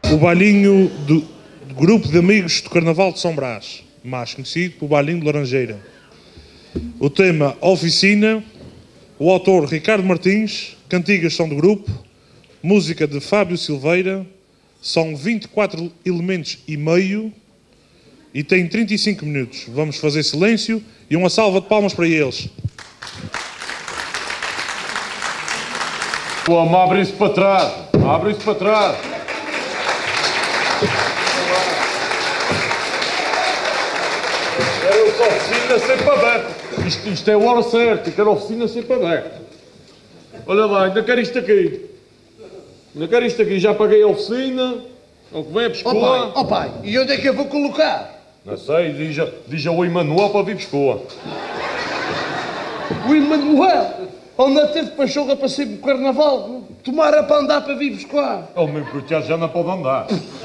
o bailinho do Grupo de Amigos do Carnaval de São Brás, mais conhecido como Bailinho de Laranjeira. O tema Oficina, o autor Ricardo Martins, cantigas são do grupo, música de Fábio Silveira, são 24 elementos e meio e tem 35 minutos. Vamos fazer silêncio e uma salva de palmas para eles. Pô, abre-se para trás, abre-se para trás. Quero a oficina sempre aberta. Isto é a hora certa, quero a oficina sempre aberta. Olha lá, ainda quero isto aqui. Ainda quero isto aqui, já paguei a oficina. O que vem é pescoa. Ó pai, e onde é que eu vou colocar? Não sei, diz ao Emanuel para vir pescoa. O Emanuel, onde teve pachorra para sair para o carnaval, tomara para andar para vir buscar. O meu coitado já não pode andar.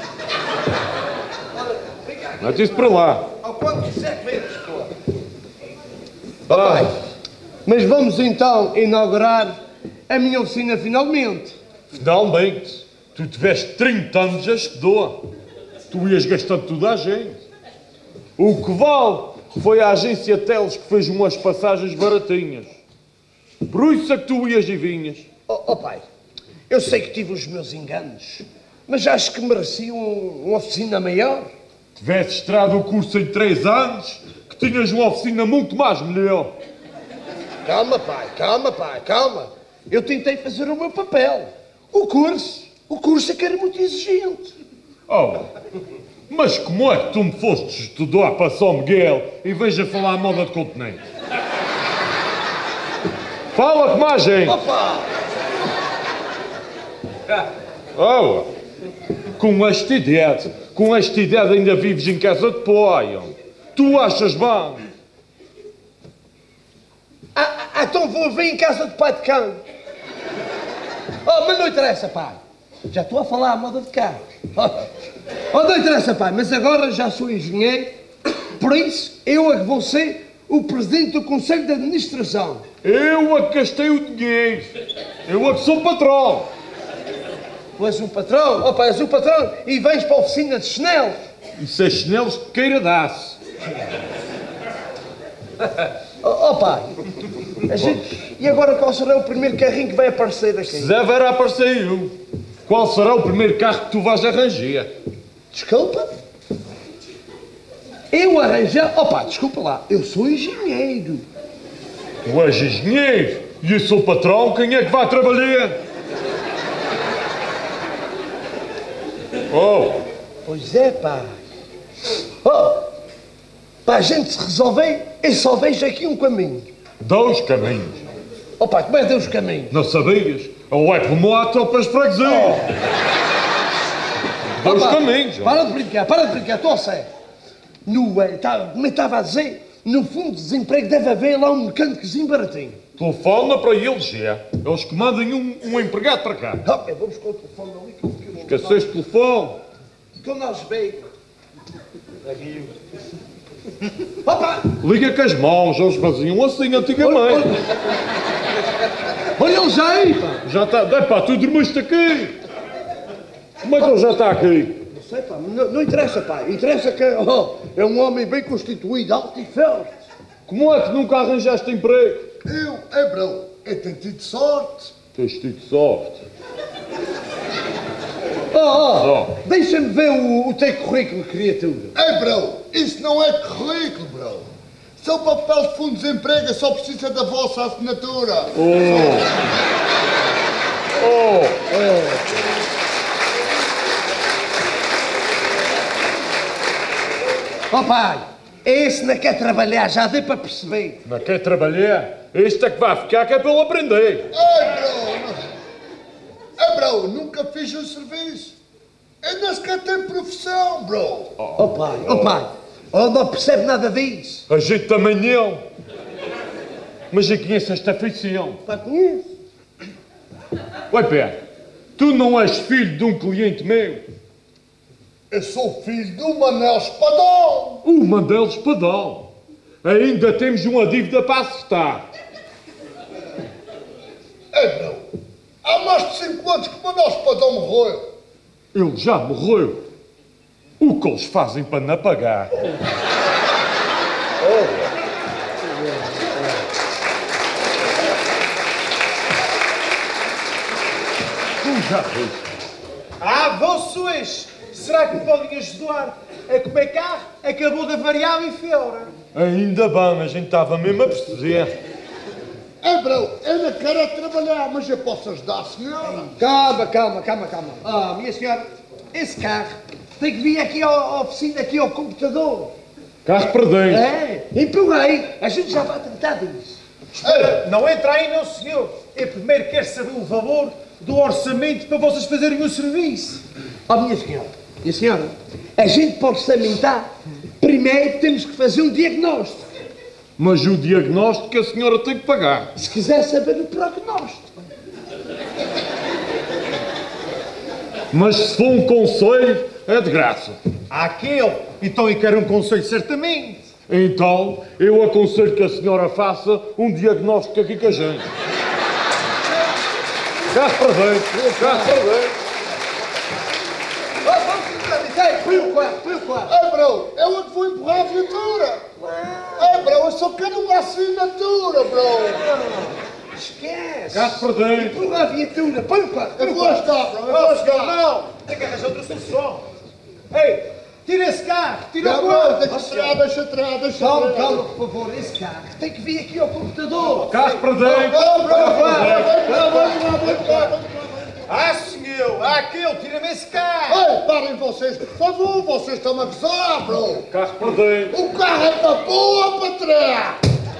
Mete isso para lá. Ao quanto quiser que venha buscar. Ó pai, mas vamos então inaugurar a minha oficina finalmente. Finalmente, tu tiveste 30 anos a estudar. Tu ias gastando tudo à gente. O que vale foi a agência Teles que fez umas passagens baratinhas. Por isso é que tu ias e vinhas. Ó pai, eu sei que tive os meus enganos, mas acho que merecia uma oficina maior. Tivesse estrado o curso em 3 anos, que tinhas uma oficina muito mais melhor. Calma pai, calma. Eu tentei fazer o meu papel. O curso é que era muito exigente. Oh, mas como é que tu me foste estudar para São Miguel e veja falar a moda de continente? Fala com mais gente. Opa! Oh, com esta idade ainda vives em casa de pai. Tu achas bem? Então vou vir em casa de pai de cão. Oh, mas não interessa, pai. Já estou a falar à moda de cá. Oh, não interessa, pai, mas agora já sou engenheiro, por isso eu é que vou ser o presidente do Conselho de Administração. Eu é que gastei o dinheiro. Eu é que sou patrão. Tu és o patrão? Oh, pai, és o patrão e vens para a oficina de chinelos. E se as chinelos te queira dar-se. Oh, pai, e agora qual será o primeiro carrinho que vai aparecer aqui? Se deve era aparecer eu. Qual será o primeiro carro que tu vais arranjar? Desculpa? Eu arranjar? Oh, pai, desculpa lá, eu sou engenheiro. Tu és engenheiro e eu sou patrão, quem é que vai trabalhar? Oh! Pois é, pai. Oh, para a gente se resolver, eu só vejo aqui um caminho. 2 caminhos. Oh, pai, como é que deu os caminhos? Não sabias? Ou é por moto ou para as freguesias. 2 caminhos. Para de brincar, estou a sério. Como eu estava a dizer, no fundo de desemprego deve haver lá um mecânicozinho baratinho. Telefona para eles já. Eles que mandem um empregado para cá. Oh, eu vou buscar o telefone ali que eu fiquei... Esqueceste o telefone. Estou nós bem. Opa! Liga com as mãos, eles faziam assim antigamente. Olha ele já aí, pá! Já está. Epá, tu dormiste aqui. Como é que ele já está aqui? Não sei, pá, não interessa, pá. Interessa que é um homem bem constituído, alto e forte. Como é que nunca arranjaste emprego? Bro, eu tenho tido sorte. Tens tido sorte. Deixa-me ver o teu currículo, criatura. Bro, isso não é currículo, bro. Seu papel de fundo de desemprego só precisa da vossa assinatura. Oh, pai, esse não quer trabalhar, já dei para perceber. Não quer trabalhar? Este é que vai ficar, que é para ele aprender. Bro, nunca fiz um serviço. Eu nem sequer tenho profissão, bro. Oh, pai, não percebe nada disso. A gente também não. Mas eu conheço esta feição. Pá, conheço. Oi, Pé, tu não és filho de um cliente meu? Eu sou filho do Manel Espadão. O Manel Espadão. Ainda temos uma dívida para acertar. Bro, há mais de 5 anos que o Manel Espadão morreu. Ele já morreu. O que eles fazem para não pagar? Tu já viste? Vocês! Será que me podem ajudar? É que o meu carro acabou de avariar e fora. Ainda bem, a gente estava mesmo a perceber. Bro, eu não quero trabalhar, mas eu posso ajudar, senhora. Calma. Minha senhora, esse carro tem que vir aqui à oficina, aqui ao computador. Carro perdente. Empurrei. A gente já vai tratar disso. Espera, não entra aí, não, senhor. Eu primeiro quero saber o valor do orçamento para vocês fazerem o serviço. Minha senhora, a gente pode orçamentar. Primeiro temos que fazer um diagnóstico. Mas o diagnóstico a senhora tem que pagar. Se quiser saber o prognóstico. Mas se for um conselho, é de graça. Aquele, então eu quero um conselho certamente. Então, eu aconselho que a senhora faça um diagnóstico aqui com a gente. Carro perdente. Põe o quarto. Bro, eu é que vou empurrar a viatura. Bro, eu só quero uma assinatura, bro. Esquece. Carro perdente. Empurra a viatura. Põe o quarto. Eu vou ajudar, bro, eu vou ajudar. Não, tem que arranjar outra solução. Ei, tira esse carro, tira o Não, quarto. deixa entrar. Calma, por favor. Esse carro tem que vir aqui ao computador. Carro perdente. Senhor, aquele, tira-me esse carro. Ei, parem vocês, por favor, vocês estão a gozar, bro. Carro perdente. O carro é para boa, patrão.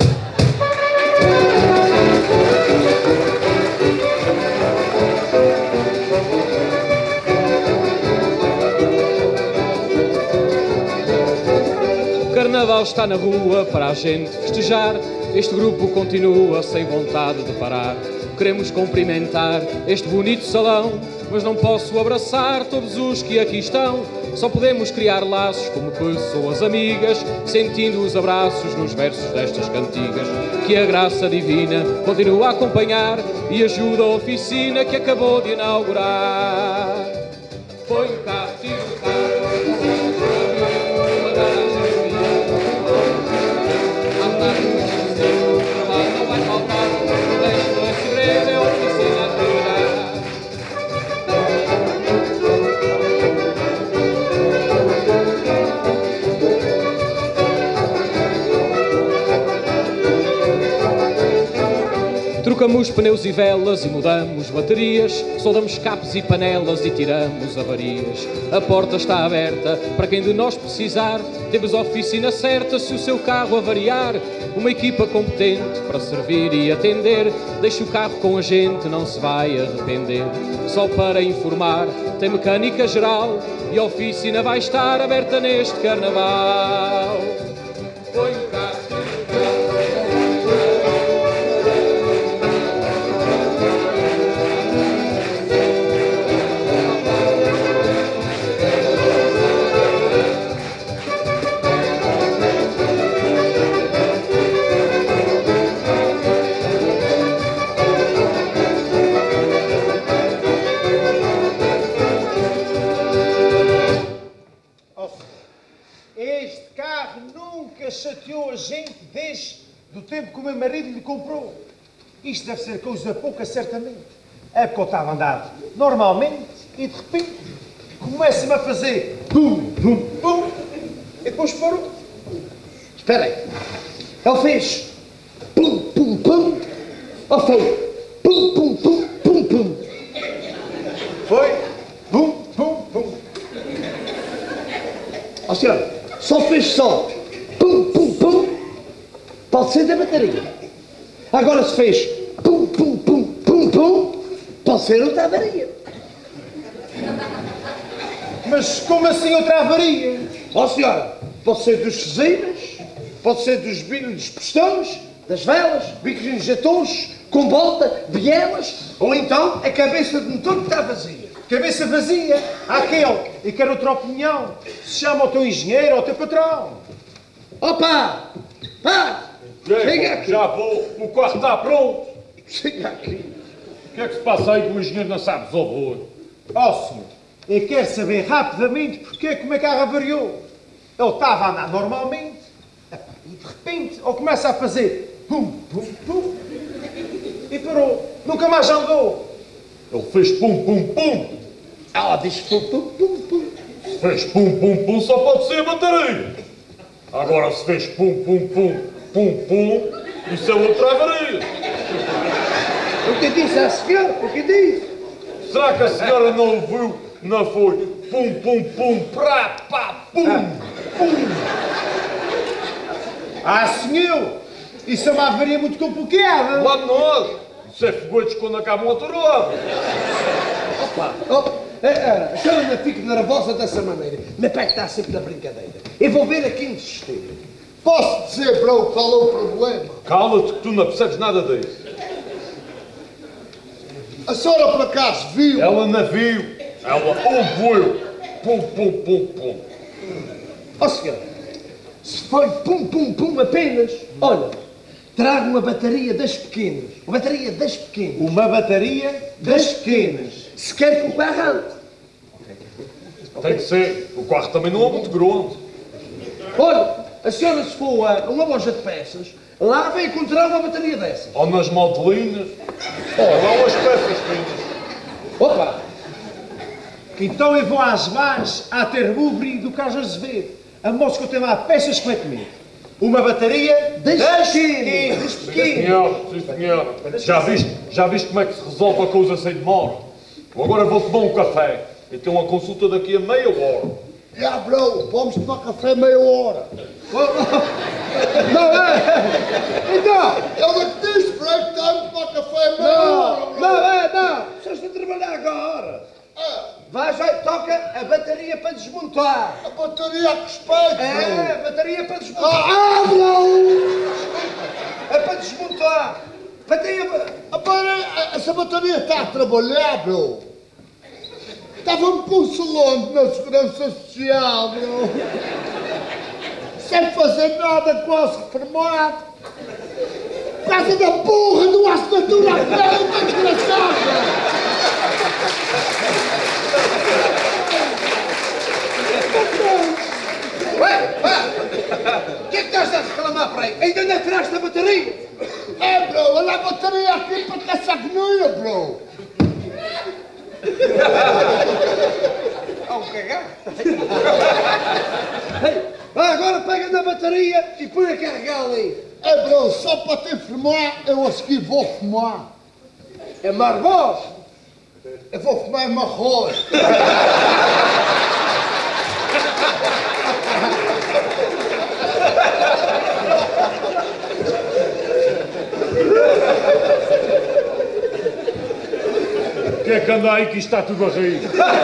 O carnaval está na rua para a gente festejar. Este grupo continua sem vontade de parar. Queremos cumprimentar este bonito salão, mas não posso abraçar todos os que aqui estão. Só podemos criar laços como pessoas amigas, sentindo os abraços nos versos destas cantigas. Que a graça divina continua a acompanhar e ajuda a oficina que acabou de inaugurar. Põe o carro, tira o carro. Trocamos pneus e velas e mudamos baterias, soldamos escapes e panelas e tiramos avarias. A porta está aberta para quem de nós precisar, temos a oficina certa se o seu carro avariar. Uma equipa competente para servir e atender, deixe o carro com a gente, não se vai arrepender. Só para informar, tem mecânica geral e a oficina vai estar aberta neste carnaval. Põe o carro. Chateou a gente desde do tempo que o meu marido lhe comprou. Isto deve ser coisa pouca, certamente. É porque eu estava a andar normalmente e de repente começa-me a fazer pum, pum, pum e depois parou. Espera aí. Ele fez pum, pum, pum. Ou foi pum, pum, pum, pum, pum. Foi pum, pum, pum. Ó senhora, só fez só pum, pum, pum, pode ser da bateria. Agora se fez pum, pum, pum, pum, pum, pode ser outra avaria. Mas como assim outra avaria? Ó senhora, pode ser dos fusíveis, pode ser dos bilhos dos pistões, das velas, bicos injetores, com volta, bielas, ou então a cabeça de motor que está vazia. Cabeça vazia, aquele, e quero outra opinião. Se chama o teu engenheiro ou o teu patrão. Opa! Pá! Chega aqui! Já vou, o carro está pronto. Chega aqui! O que é que se passa aí que o engenheiro não sabe resolver? Ó senhor, Eu quero saber rapidamente porque como é que a avariou. Ele estava a andar normalmente e de repente ele começa a fazer pum, pum, pum e parou. Nunca mais andou. Ele fez pum, pum, pum. Ela diz pum, pum, pum, pum. Se fez pum, pum, pum, só pode ser a bateria. Agora se fez pum, pum, pum, pum, pum, isso é outra avaria. O que disse a senhora? O que disse? Será que a senhora não ouviu? Não foi pum, pum, pum, prá, pá, pum, pum. Ah, senhor! Isso é uma avaria muito complicada. Lá de nós. Isso é foguetes quando acabam a tourada. Opa, a senhora não fica nervosa dessa maneira. Meu pai está sempre na brincadeira. Eu vou ver aqui insistir. Posso dizer, bro, qual é o problema? Cala-te que tu não percebes nada disso. A senhora por acaso viu? Ela não viu. Ela ouviu. Pum, pum, pum, pum. Ó senhora, se foi pum, pum, pum apenas, olha, traga uma bateria das pequenas. Uma bateria das pequenas. Uma bateria das pequenas. Se quer que o carro ande. Tem que ser. O carro também não é muito grande. Olha, a senhora se for a uma loja de peças, lá vai encontrar uma bateria dessas. Ou nas modelinhas. Ou lá as peças finas. Opa! Então eu vou às bares a ter Rubri do Carlos Azevedo. A moça que tem lá peças que vai comer. Uma bateria das pequenas. Sim, senhora. Sim, senhora. Já viste como é que se resolve a coisa sem demora? Agora vou tomar um café. E tenho uma consulta daqui a meia hora. Já, bro, vamos tomar café meia hora. Não é? Então! Eu não te disse, bro, que estamos a tomar café meia hora, bro. Não! Só estou a trabalhar agora. Vai, toca a bateria para desmontar. A bateria a respeito, É, a bro. bateria para desmontar. Bro! É para desmontar. Bateria... Essa bateria está a trabalhar, bro. Estava-me consolando na Segurança Social, bro. Sem fazer nada, quase reformado. Por causa da porra do assinatura à frente, desgraçada! O que é que estás a reclamar para aí? Ainda não tiraste a bateria? É, bro, olha a bateria aqui para caçar agonia, bro. Há um cagar. Agora pega na bateria e põe a carregar ali. É, bro, só para te informar, eu a seguir vou fumar. É marvós. Eu vou fumar marrons. O que é que anda aí que isto está tudo a rir?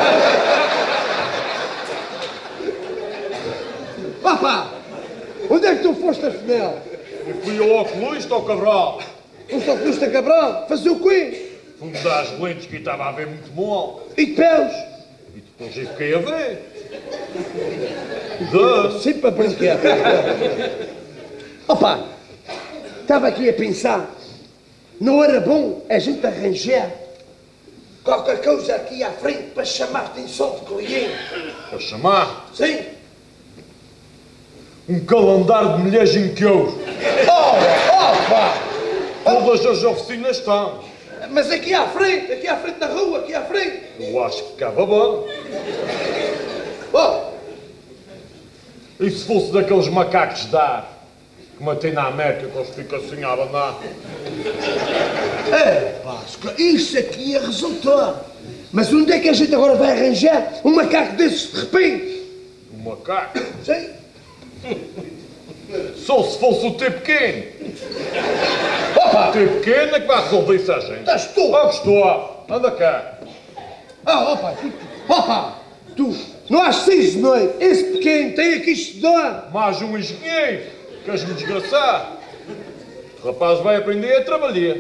Papá, onde é que tu foste afinal? Eu fui ao oculista ao Cabral. Foste ao Custa Cabral? Fazer o quê? Fui mudar as lentes que estava a ver muito mal. E de pelos? E depois eu fiquei a ver. Sempre a brincar. Opa, estava aqui a pensar, não era bom a gente arranjar qualquer coisa aqui à frente para chamar a atenção de cliente? Para chamar Sim? um calendário de mulheres em que eu. Opa! Todas as oficinas estão. Mas aqui à frente na rua, aqui à frente. Eu acho que ficava bom. Oh, E se fosse daqueles macacos de ar que matei na América que eles ficam assim a abanar? Páscoa, isso aqui é resultado. Mas onde é que a gente agora vai arranjar um macaco desses de repente? Um macaco? Sim? Só se fosse o T pequeno. Opa! O T pequeno é que vai resolver isso a gente. Estás tu? Ah, gostou. Anda cá. Opa, tu não has sido de noite. Esse pequeno tem aqui estudar. Mais um engenheiro. Queres-me desgraçar? O rapaz vai aprender a trabalhar.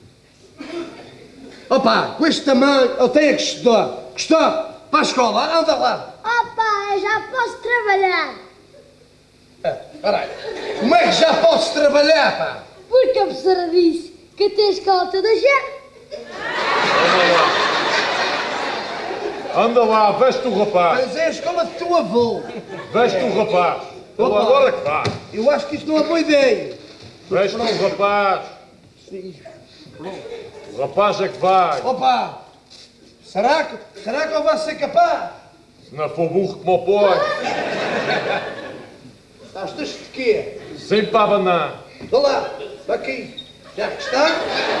Opa, com este tamanho ele tem que estudar. Gustavo, para a escola, anda lá. Opa, eu já posso trabalhar. Espera aí. Como é que já podes trabalhar, pá? Porque a professora disse que até a escola toda já. Anda lá, veste o rapaz. Mas é a escola de teu avô. Veste o rapaz. Ele Opa. agora que vai. Eu acho que isto não é boa ideia. Veste o rapaz. O rapaz é que vai. Opa! Será que ele vai ser capaz? Se não for burro como o poi. Estás triste de quê? Sempre para abanar. Olha lá, aqui. Já que está.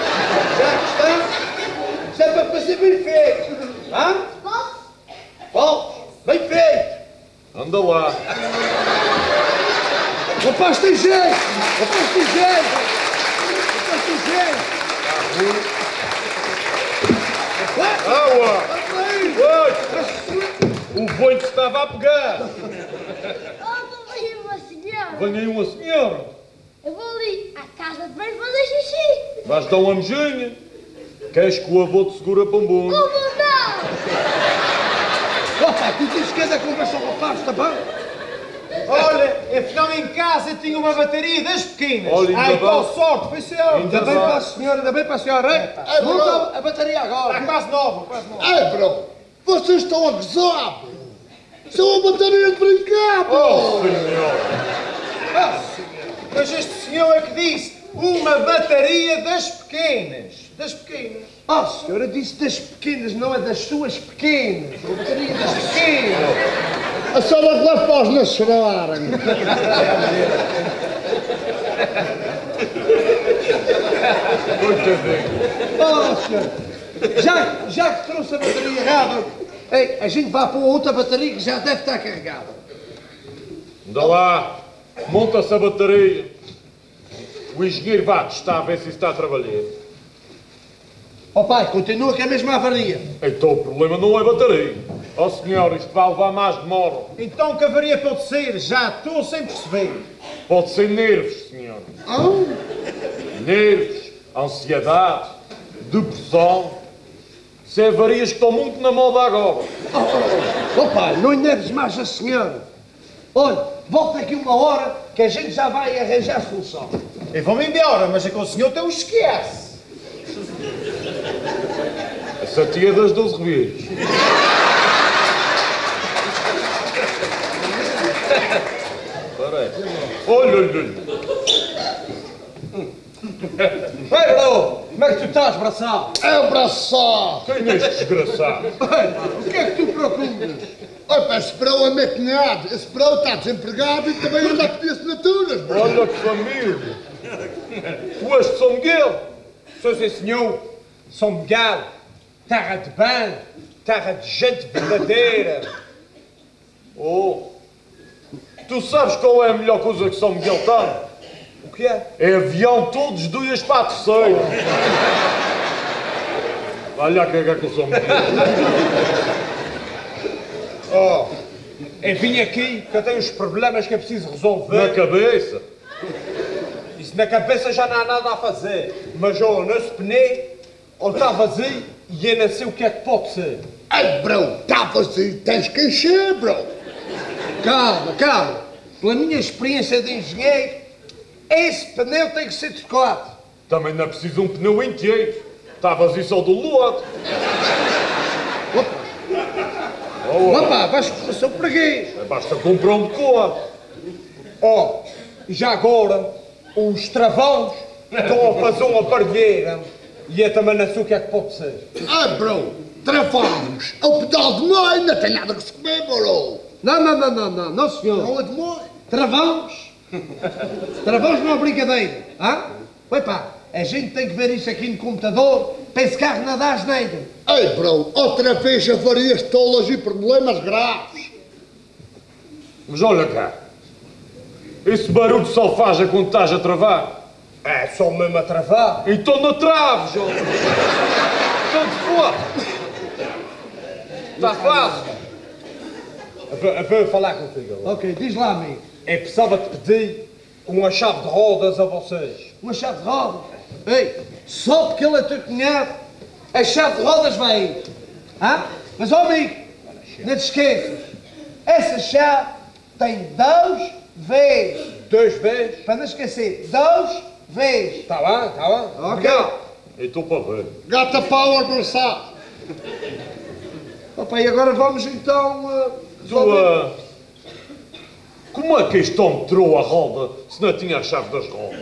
Isso é para fazer bem feito. Hã? Posso? Bem feito. Anda lá. Rapaz, tem jeito. Água! O boi que estava a pegar. Oh, mamãe, uma senhora. Venha aí uma senhora. Eu vou ali à casa de banho fazer xixi. Vais dar uma mejinha. Queres que o avô te segura pombom? Oh, não! Opa, tu tens que andar com o rapaz, está bem? Olha, afinal em casa tinha uma bateria das pequenas. Olha, ainda Ai, bem. qual sorte, foi seu. Ainda bem para a senhora, hein? Monta a bateria Está agora. quase nova, quase nova. Ai, bro, vocês estão a gozar, bro. São a bateria de brincar, bro. Oh, senhor. Mas este senhor é que disse uma bateria das pequenas. Das pequenas. Oh, senhora, disse das pequenas, não é das suas pequenas. A bateria das pequenas. A senhora que leva para os não chorarem. Oh, senhor, já que trouxe a bateria errada, ei, a gente vai para outra bateria que já deve estar carregada. Anda lá. Monta-se a bateria. O engenheiro vai testar a ver se está a trabalhar. Oh pai, continua que é a mesma avaria. Então o problema não é a bateria. Oh senhor, isto vai levar mais demora. Então que avaria pode ser? Já estou sem perceber. Pode ser nervos, senhor. Nervos, ansiedade, depressão. Isso é avarias que estão muito na moda agora. Oh pai, não enerves mais a senhora. Olha, volta aqui uma hora que a gente já vai arranjar a solução. Eu vou-me embora, mas é que o senhor tem um esquece. Essa tia das 12 reis. Parece. Olha. Ei, bro, como é que tu estás, braçal? É o braço. Quem é este desgraçado? O que é que tu procuras? Olha, esse bro é meu cunhado. Esse bro está desempregado e também anda a pedir assinaturas, bro. Olha que família. Tu és de São Miguel? Sou sim, senhor. São Miguel. Terra de bem. Terra de gente verdadeira. Oh. Tu sabes qual é a melhor coisa que São Miguel tem? O que é? É avião todos os dias para a terceira. Olha a cagar com o São Miguel. Oh, eu vim aqui que eu tenho uns problemas que é preciso resolver. Na cabeça. Isso na cabeça já não há nada a fazer. Mas olha, nesse pneu, ele está vazio e eu não sei o que é que pode ser. Ai, bro, está vazio. Tens que encher, bro. Calma. Pela minha experiência de engenheiro, esse pneu tem que ser trocado. Também não é preciso um pneu inteiro. Está vazio só do lado. Opa, vais com o seu preguiço. Basta comprar um decote. Oh, e já agora, os travões estão a fazer uma parelheira e eu também não sei o que é que pode ser. Ai, bro, travamos. É o pedal de mãe, não tem nada que se comer, bro. Não, senhor. Não é de mãe. Travões não é brincadeira. Oi pá, a gente tem que ver isso aqui no computador para esse carro não dar asneira. Ei, bro, outra vez avarias tolas e problemas graves. Mas olha cá. Esse barulho só faz quando estás a travar. É só mesmo a travar. Então não traves, ó. Tanto foda. Está fácil. Eu vou falar contigo. Ok, diz lá, amigo. Eu precisava te pedir uma chave de rodas a vocês. Uma chave de rodas? Ei, só porque ele é teu cunhado, a chave de rodas vai aí. Mas, ó amigo, não te esqueças, essa chave tem 2 vezes. 2 vezes? Para não esquecer, 2 vezes. Tá bem. Ok. Eu estou para ver. Gata power, braçado. Oh Opa, e agora vamos então... Como é que este homem tirou a roda se não tinha a chave das rodas?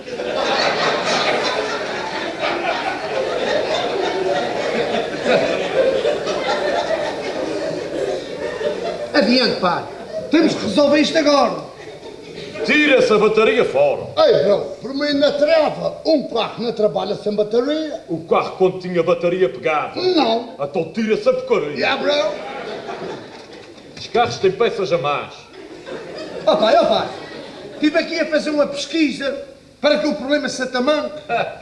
Adiante, pai. Temos que resolver isto agora. Tira essa bateria fora. Ei, bro, por mim na treva, um carro não trabalha sem bateria. O carro quando tinha bateria pegava. Não. Então tira essa porcaria. Yeah, bro. Os carros têm peças a mais. Ó pai, estive aqui a fazer uma pesquisa para que o problema se atamanque.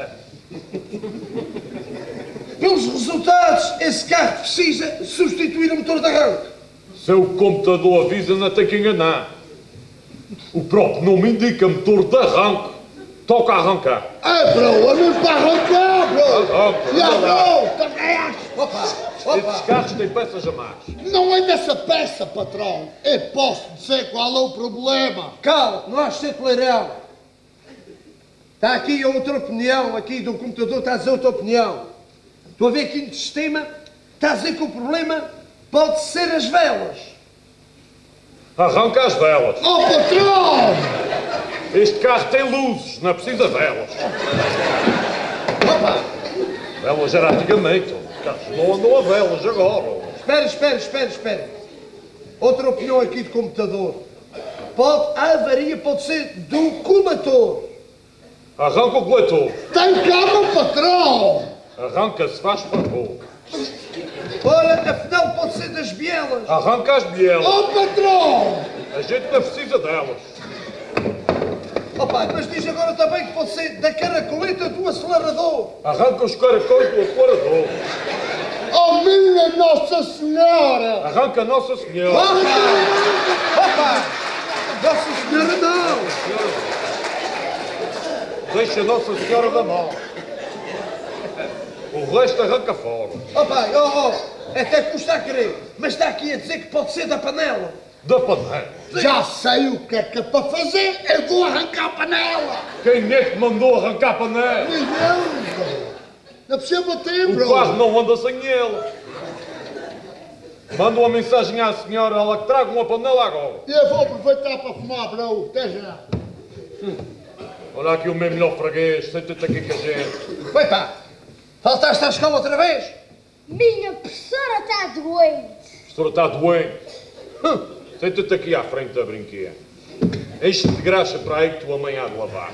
Pelos resultados, esse carro precisa substituir o motor de arranque. Seu computador avisa, não tem que enganar. O próprio nome indica motor de arranque. Toca a arrancar. Ei, bro, eu não para arrancar, bro. Arranca. Yeah, bro, também. Esses carros têm peças a mais. Não é dessa peça, patrão. Eu posso dizer qual é o problema. Calma, não has de ser tolerão. Está aqui outra opinião, aqui do computador está a dizer outra opinião. Estou a ver aqui no sistema, está a dizer que o problema pode ser as velas. Arranca as velas. Oh, patrão! Este carro tem luzes, não precisa velas. Opa! Velas era antigamente. Os carros não andam a velas agora. Espera. Outra opinião aqui do computador. A avaria pode ser do coletor. Arranca o coletor. Tem calma, patrão! Arranca se faz favor. Olha, afinal pode ser das bielas. Arranca as bielas. Oh, patrão! A gente não precisa delas. Opa, mas diz agora também que pode ser da caracoleta do acelerador. Arranca os caracóis do acelerador. Oh, minha Nossa Senhora! Arranca Nossa Senhora. Opa! Nossa Senhora não! Deixa Nossa Senhora da mão. O resto arranca fora. Opa, até custa a crer, mas está aqui a dizer que pode ser da panela. Da panela. Já sei o que é para fazer. Eu vou arrancar a panela. Quem é que mandou arrancar a panela? Não precisa bater, O bro. carro não anda sem ela. Manda uma mensagem à senhora, ela que traga uma panela agora. E eu vou aproveitar para fumar, bro. Até já. Olha aqui o meu melhor freguês, senta-te aqui com a gente. Oi pá, faltaste à escola outra vez? Minha professora está doente. A senhora está doente. Senta-te aqui à frente da brinqueda. Enche de graxa para aí que tua mãe há de lavar.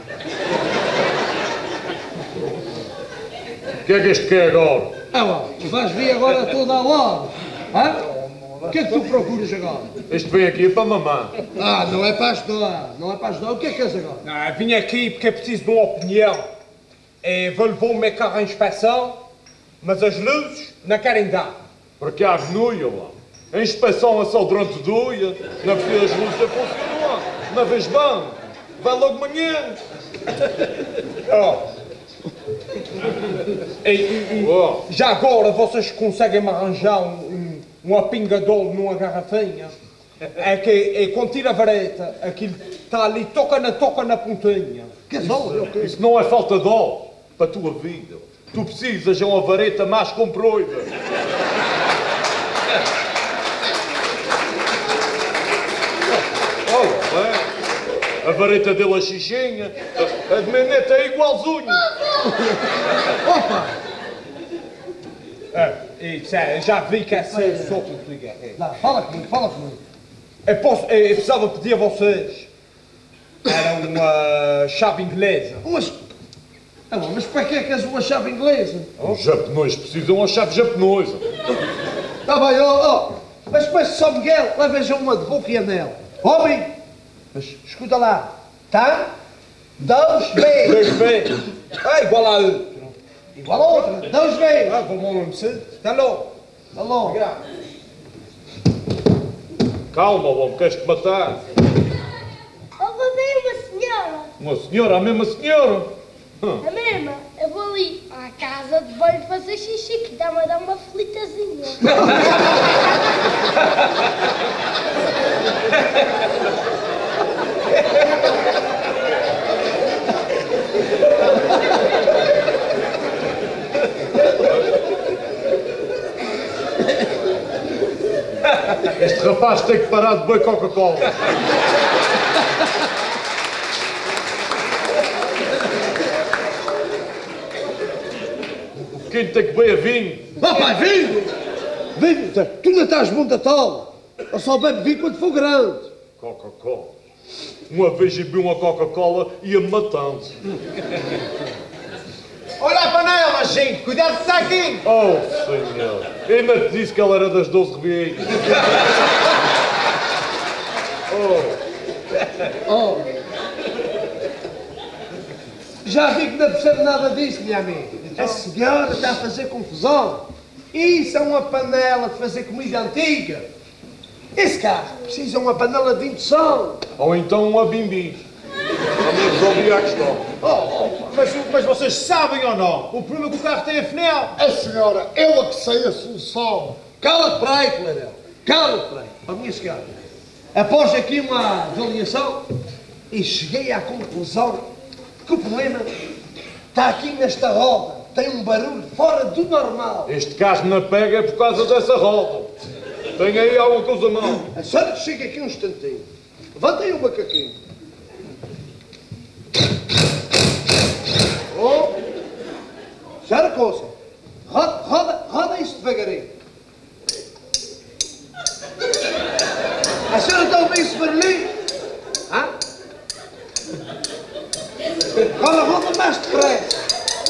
O que é que este quer agora? Vais vir agora toda a hora. Hã? O que é que tu procuras agora? Este vem aqui para mamar. Não é para ajudar, O que é que queres agora? Não, vim aqui porque é preciso de uma opinião. Vou levar o meu carro à inspeção, mas as luzes não querem dar. Porque há agnoia lá. A inspeção é só durante o dia, não precisa as luzes a funcionar. Não vês bem? Vai logo de manhã. Já agora vocês conseguem me arranjar um apingador numa garrafinha? É que quando tira a vareta, aquilo está ali, toca na pontinha. Isso não é falta de dó para a tua vida. Tu precisas de uma vareta mais comprida. Olha, a vareta dele é xixinha, a de Meneta é igualzinho. Opa! Já vi que é só complicado. Fala comigo. Eu precisava pedir a vocês. Era uma chave inglesa. Mas para que é que queres uma chave inglesa? Os japoneses precisam de uma chave japonesa. Está bem, mas depois de São Miguel, leva já uma de boca e anel. Homem, mas escuta lá. Tá? 2B. 2B. Igual a outra. Igual a outra. 2B. Vamos ao mesmo sítio. Até logo. Obrigado. Calma, homem, queres-te matar? Vou ver uma senhora. Uma senhora, a mesma senhora. A mesma. Eu vou ali à casa de banho fazer xixi, que dá-me a dar uma flitazinha. Este rapaz tem que parar de beber Coca-Cola. O pequeno tem que beber vinho. Pai, vinho! Vinho! Tu não estás bom da tal. Eu só bebo vinho quando for grande. Coca-Cola. Uma vez eu bebi uma Coca-Cola e ia-me matando. Olha a panela, gente! Cuidado de saquinho! Oh, senhor! Ainda te disse que ela era das 12 rebieiras. Oh. Já vi que não percebe nada disso, minha amiga. A senhora está a fazer confusão. Isso é uma panela de fazer comida antiga. Esse carro precisa de uma panela de indução. Ou então uma bimbi. Também resolvi a questão. Mas vocês sabem ou não? O problema que o carro tem afinal. A senhora, eu é que sei a solução. Cala-te para aí, Clarel. Cala-te para aí. A minha senhora. Após aqui uma avaliação, e cheguei à conclusão que o problema está aqui nesta roda. Tem um barulho fora do normal. Este carro não pega é por causa dessa roda. Tem aí alguma coisa mal. A senhora chega aqui um instantinho. Levanta aí o macaquinho. Oh! Senhora coisa. Roda isso devagarinho. A senhora está a ouvir esse barulhinho? Hã? Agora roda mais depressa.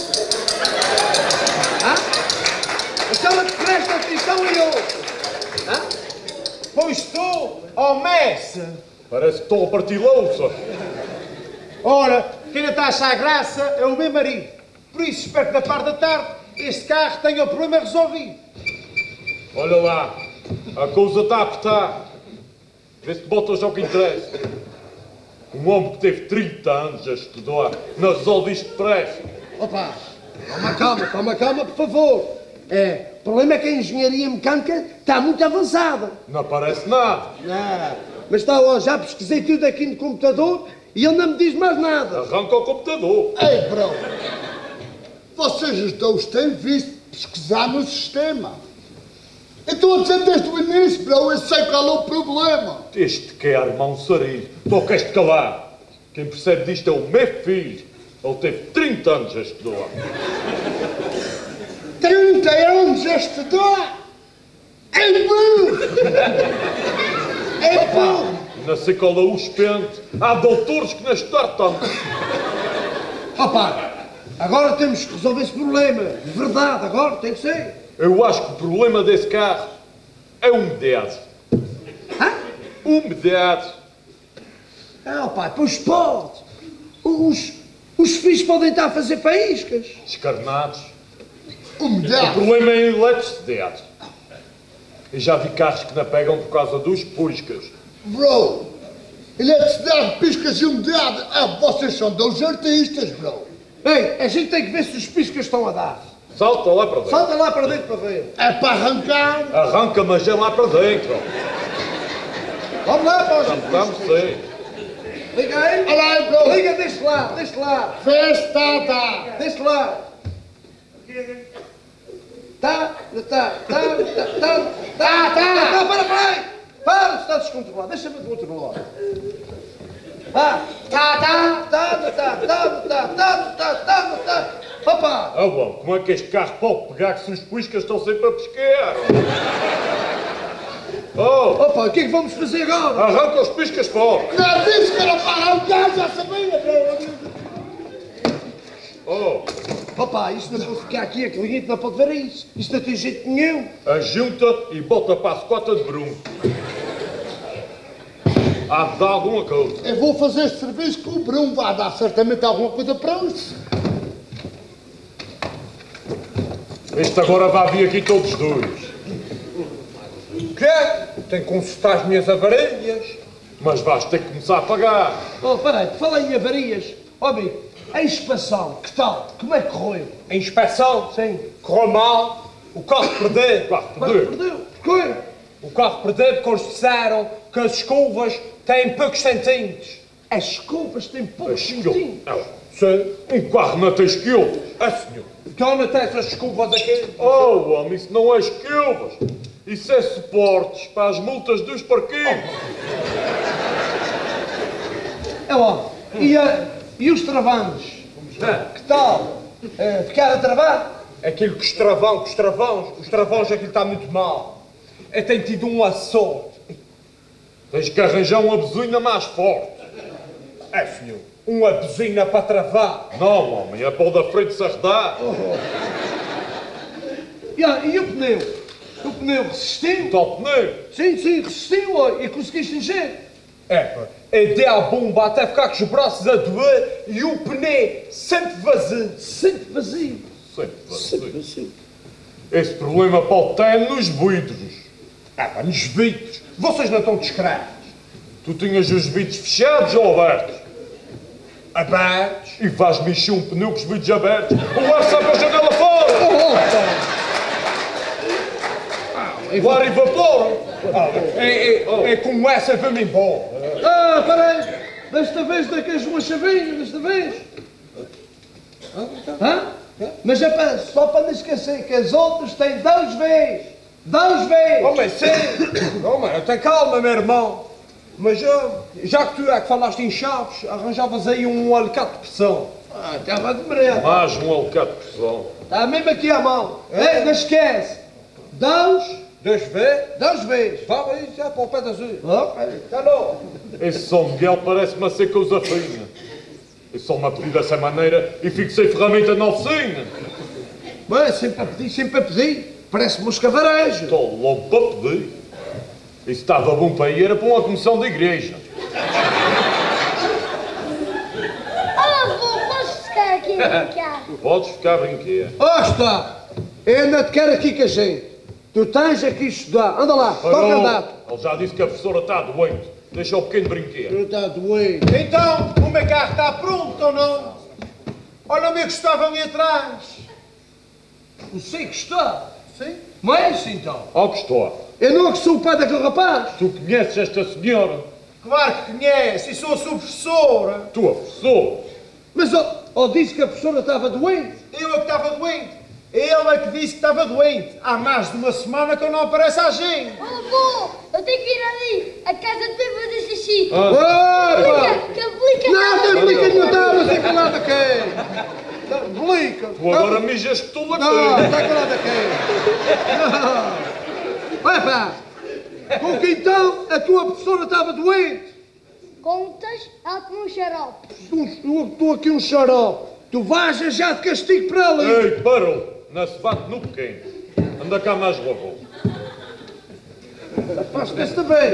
Hã? A senhora que presta atenção e ouve. Hã? Pois estou, ó Messi! Parece que estou a partir louça. Ora, quem ainda está a achar graça é o meu marido. Por isso espero que da parte da tarde este carro tenha o problema resolvido. Olha lá, a coisa está a apertar. Vê se te botas ao que interessa. Um homem que teve 30 anos a estudar não resolve isto depressa. Opa, toma calma, por favor. O problema é que a engenharia mecânica está muito avançada. Não parece nada. Não, mas está, ó, já pesquisei tudo aqui no computador e ele não me diz mais nada. Arranca o computador. Ei, bro, vocês os dois têm visto pesquisar no sistema. Eu estou a dizer desde o início, bro, eu sei qual é o problema. Este quer armar um sarilho. Tu queres-te calar. Quem percebe disto é o meu filho. Ele teve 30 anos a estudar. 30 anos a estudar? É burro! É burro! Não sei qual é o espente. Há doutores que não estudam tanto. Opa, agora temos que resolver esse problema. De verdade, agora tem que ser. Eu acho que o problema desse carro é a umidade. Hã? Umidade. Opa, pois pode. Os filhos podem estar a fazer faíscas. Descarnados. O Umidade! problema é a eletricidade. Eu já vi carros que não pegam por causa dos puscas. Bro, eletricidade, piscas e umidade. Vocês são dois artistas, bro. Ei, a gente tem que ver se os piscas estão a dar. Salta lá para dentro. Salta lá para dentro para ver. É para arrancar. Arranca, mas é lá para dentro. Vamos lá, pá. Vamos sim. Liga aí. Olha aí, bro. Liga deste lado. Vê se tá. Deste lado. Tá, para aí. Para, está descontrolado. Deixa-me controlar. Tá. Opa! Ah, bom, como é que este carro pode pegar se os puscas estão sempre a pesquear? Oh, Opa, o que é que vamos fazer agora? arranca os piscas fora. Não disse que era para arrancar, já sabia, bro. Oh, Opa, isto não pode ficar aqui, a cliente não pode ver isso. Isto não tem jeito nenhum. ajunta e bota para a secota de brumo. Há de dar alguma coisa. Eu vou fazer este serviço que o Bruno vai dar certamente alguma coisa para isso. Este agora vai vir aqui todos dois. Que? Tenho que consultar as minhas avarilhas. Mas vais ter que começar a pagar. Oh, peraí, fala em avarias. Ó, amigo, a inspeção, que tal? Como é que correu? A inspeção? Sim. Correu mal. O carro perdeu. Perdeu. Porquê? O carro perdeu porque eles disseram que as escovas têm poucos centímetros. As escovas têm poucos Esquilo. centímetros. Sim, um carro não tem esquilo. Ah, senhor. Então não tem essas escovas aqui? Oh, homem, isso não é esquilvas. Isso é suportes para as multas dos parquinhos. É ó, e os travões? Que tal? Ficar a travar? Aquilo que os travões, aquilo está muito mal. Tem tido um assalto. Tens que arranjar uma buzina mais forte. Filho, uma buzina para travar. Não, homem, é para o da frente se arredar. E o pneu? O pneu resistiu? Tal pneu. Sim, resistiu, ó, e conseguiste encher. Dei a bomba até ficar com os braços a doer e o pneu sempre vazio. Sempre vazio. Sempre vazio. Esse problema pode ter nos vidros. Nos vidros. Vocês não estão discretos. Tu tinhas os vidros fechados ou abertos? Abertos. E vais mexer um pneu com os vidros abertos. O ar sai para a janela fora. O ar evapora. Como essa, vamos embora. Peraí. Desta vez daqui uma chavinha, desta vez. Mas é só para não esquecer que as outras têm 2 vezes. 2 vezes. Mas sim. Tem calma, meu irmão. Mas já que tu é que falaste em chaves, arranjavas aí um alicate de pressão. Estava de merda. Mais um alicate de pressão. Está mesmo aqui à mão. Não esquece. 2 vezes? 2 vezes. Vá aí, já para o pé da azul. Está bom. Esse São Miguel parece-me a ser coisa fina. Eu só me pedi dessa maneira e fico sem ferramenta na oficina. Mas sempre a pedir. Parece-me um escavarejo. Estou logo para pedir. Isso estava bom para ir, era para uma comissão da igreja. Avô, posso ficar aqui a brincar? Podes ficar a brinquedo. Está! Eu ainda te quero aqui com a gente. Tu tens aqui estudar. Anda lá, toca andar. Ele já disse que a professora está doente. Deixa o pequeno brinquedo. Não está doente. Então, o meu carro está pronto ou não? Olha o meu que estava ali atrás. Não sei que está. Sim? Mas então. Que estou. Eu não é que sou o pai daquele rapaz. Tu conheces esta senhora? Claro que conhece, e sou a sua professora. Tua professora? Mas disse que a professora estava doente. Eu é que estava doente. Ele é que disse que estava doente. Há mais de uma semana que eu não apareço à gente. Avô, eu tenho que ir ali. A casa de bem fazer xixi. Opa! Que Não, tem blica nenhuma, não sei calado aqui. Blica. Tu agora mijas que tu lá Não, está calado aqui. Vai pá. Com que então a tua professora estava doente? Contas, ela tomou um xarope. Estou aqui um xarope. Tu vais já de castigo para ali. Ei, parou! Não se bate no pequeno. Anda cá mais logo. Faz desta vez.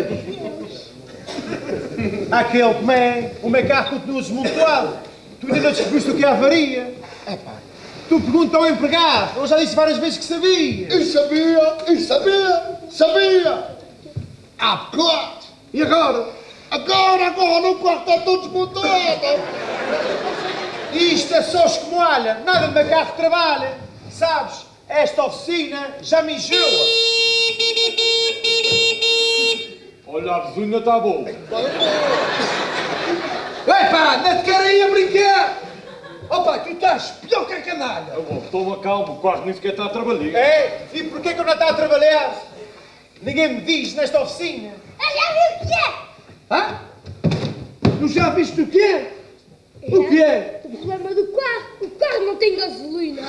Aquele o meu carro continua desmontado. Tu ainda não descobriste o que é a avaria. Tu pergunta ao empregado. Eu já disse várias vezes que sabia. Sabia! Claro! E agora? Agora o quarto está todo desmontado! Isto é só escumalha. Nada do meu carro trabalha. Sabes, esta oficina já me encheu. Olha, a vizinha está boa. Epá, não te quero ir a brincar! Opa, tu estás pior que a canalha! Toma calma, o quarto nem sequer está a trabalhar. E porquê que eu não estou a trabalhar? Ninguém me diz nesta oficina. Eu já vi o que é. Tu já viste o quê? O que é? O problema do carro. O carro não tem gasolina.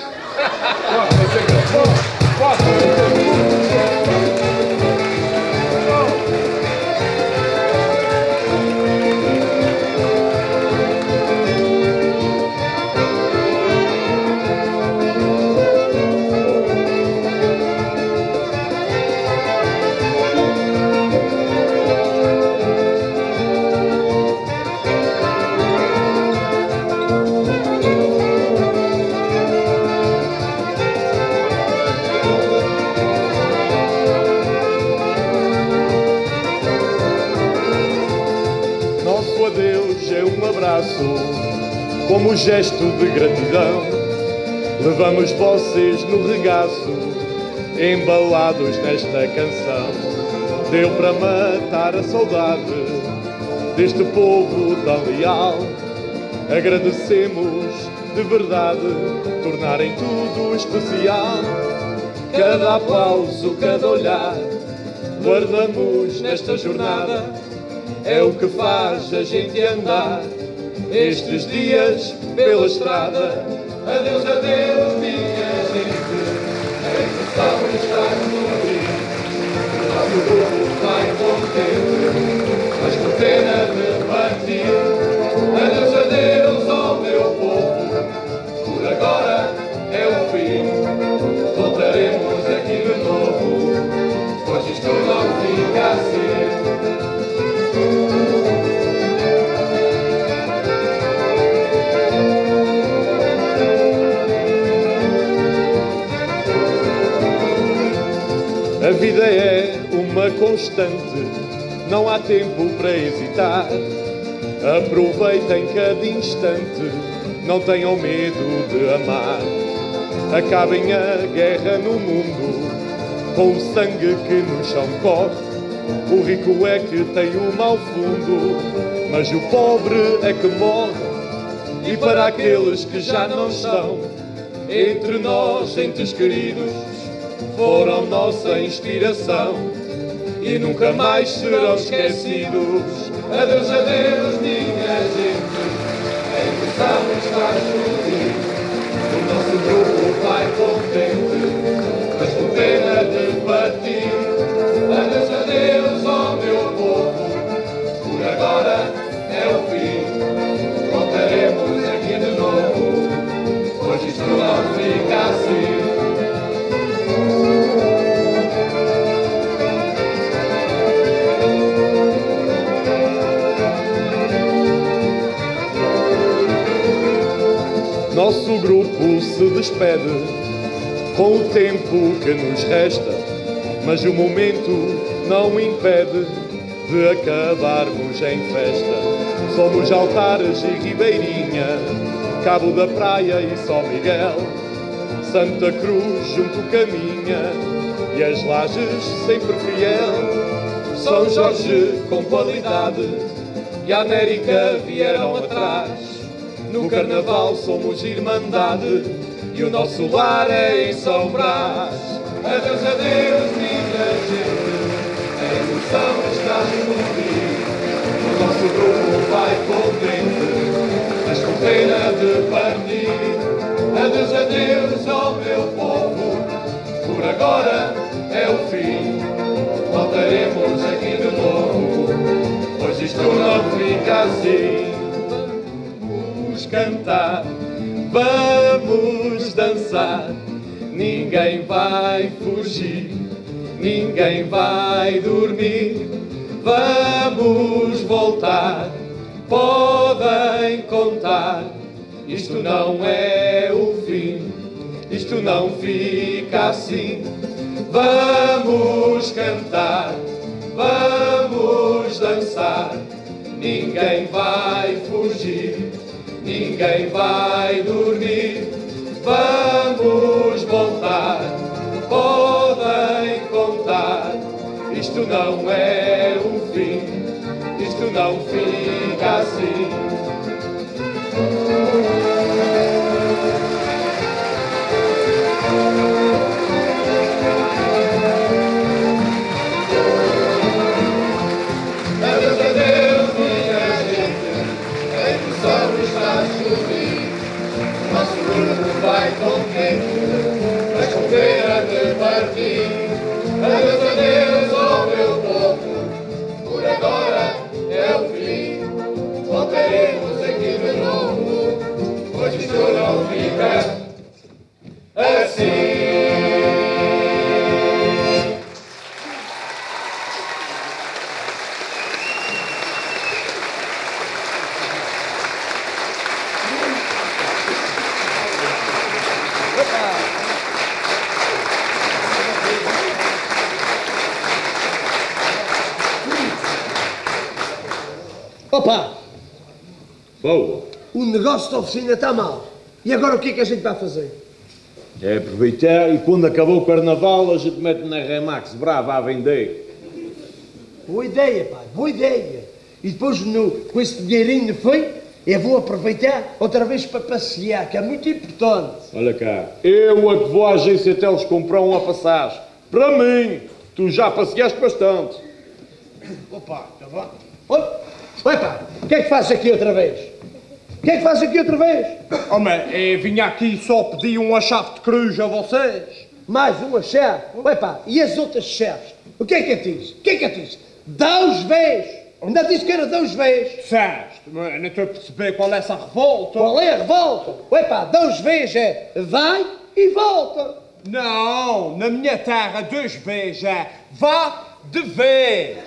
Como gesto de gratidão, levamos vocês no regaço, embalados nesta canção. Deu para matar a saudade deste povo tão leal. Agradecemos de verdade tornarem tudo especial. cada aplauso, cada olhar, guardamos nesta jornada, é o que faz a gente andar estes dias pela estrada. Adeus, adeus, minha gente, a emoção está no rio, o nosso grupo vai contente, mas com pena de partir. Adeus, adeus ao meu povo, por agora é o fim, voltaremos aqui de novo, pois isto não fica assim. A vida é uma constante, não há tempo para hesitar. Aproveitem cada instante, não tenham medo de amar. Acabem a guerra no mundo, com o sangue que no chão corre. O rico é que tem o mau fundo, mas o pobre é que morre. E para aqueles que já não estão entre nós, entes queridos, foram nossa inspiração e nunca mais serão esquecidos. Adeus, adeus, minha gente, a emoção está explodindo, o nosso grupo vai contente, mas com pena de partir. Adeus, adeus ao meu povo, por agora é o fim, voltaremos aqui de novo, pois isto não fica assim. Nosso grupo se despede com o tempo que nos resta, mas o momento não impede de acabarmos em festa. Somos Altares e Ribeirinha, Cabo da Praia e São Miguel, Santa Cruz junto caminha e as Lajes sempre fiel. São Jorge com qualidade e a América vieram atrás. No Carnaval somos Irmandade e o nosso lar é em São Brás. Adeus, adeus, minha gente, a emoção está a explodir, o nosso grupo vai contente, mas com pena de partir. Adeus, adeus ao meu povo, por agora é o fim, voltaremos aqui de novo, pois isto não fica assim. Cantar, vamos dançar, ninguém vai fugir, ninguém vai dormir, vamos voltar, podem contar, isto não é o fim, isto não fica assim. Vamos cantar, vamos dançar, ninguém vai fugir, ninguém vai dormir, vamos voltar, podem contar, isto não é o fim, isto não fica assim. Adeus, adeus, minha gente, a emoção está a subir, o nosso grupo vai contente, mas com pena de partir. Adeus, adeus ao meu povo, por agora é o fim, voltaremos aqui de novo, pois isto não fica assim. Opa! Boa. O negócio da oficina está mal. E agora o que é que a gente vai fazer? É aproveitar e quando acabou o Carnaval a gente mete na Remax brava a vender. Boa ideia, pai, boa ideia. E depois, com esse dinheirinho feito, Eu vou aproveitar outra vez para passear, que é muito importante. Olha cá, eu é que vou à agência Teles comprar uma passagem. Para mim, tu já passeaste bastante. Opa, tá bom. Opa, o que é que fazes aqui outra vez? O que é que fazes aqui outra vez? Homem, vim aqui só pedir uma chave de cruz a vocês. Mais uma chave? Opa, e as outras chaves? O que é que eu disse? O que é que eu disse? Dá os beijos! Ainda disse que era dá os beijos! Disseste, mas não estou a perceber qual é essa revolta. Qual é a revolta? Opa, dá os beijos é vai e volta! Não, na minha terra, 2 beijos é vá de vez.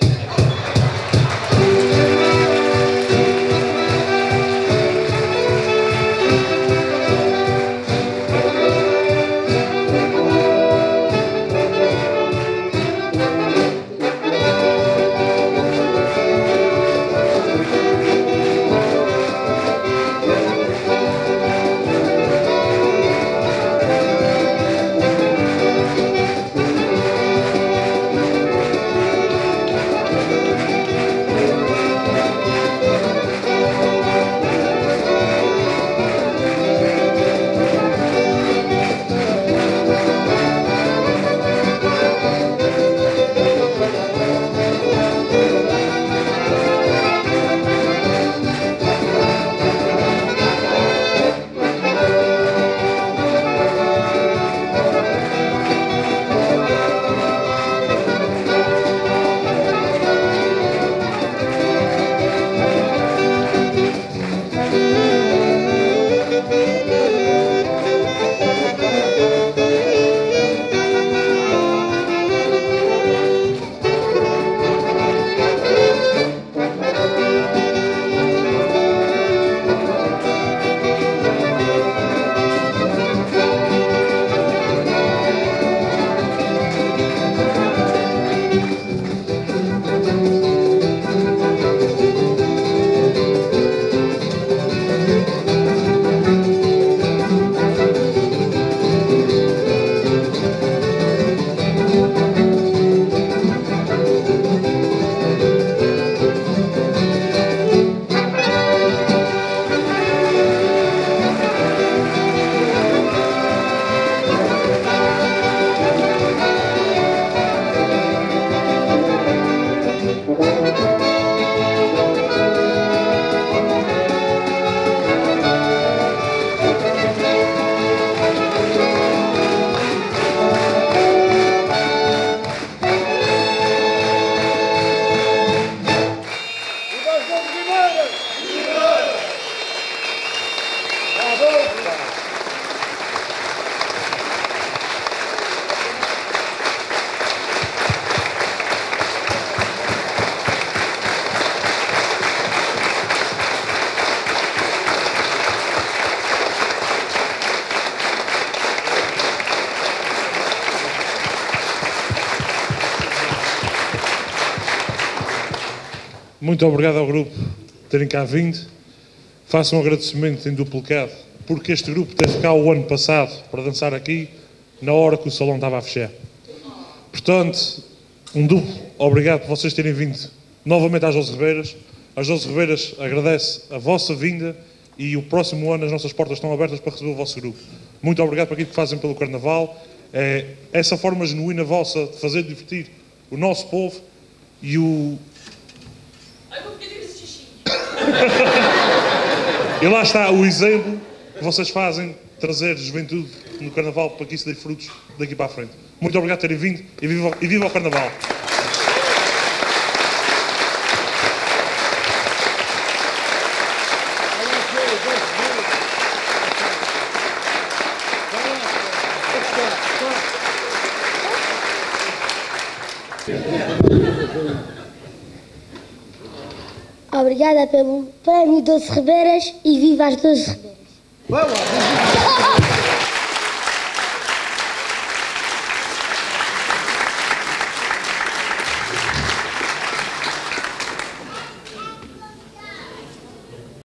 Muito obrigado ao grupo por terem cá vindo. Faço um agradecimento em duplicado, porque este grupo teve cá o ano passado para dançar aqui, na hora que o salão estava a fechar. Portanto, um duplo obrigado por vocês terem vindo novamente às 12 Ribeiras. As 12 Ribeiras agradece a vossa vinda e o próximo ano as nossas portas estão abertas para receber o vosso grupo. Muito obrigado por aquilo que fazem pelo Carnaval. É essa forma genuína vossa de fazer divertir o nosso povo e o... E lá está o exemplo que vocês fazem, trazer juventude no Carnaval para que isso dê frutos daqui para a frente. Muito obrigado por terem vindo e viva o Carnaval! Obrigada pelo prémio 12 Ribeiras e viva as 12 Ribeiras! Vamos!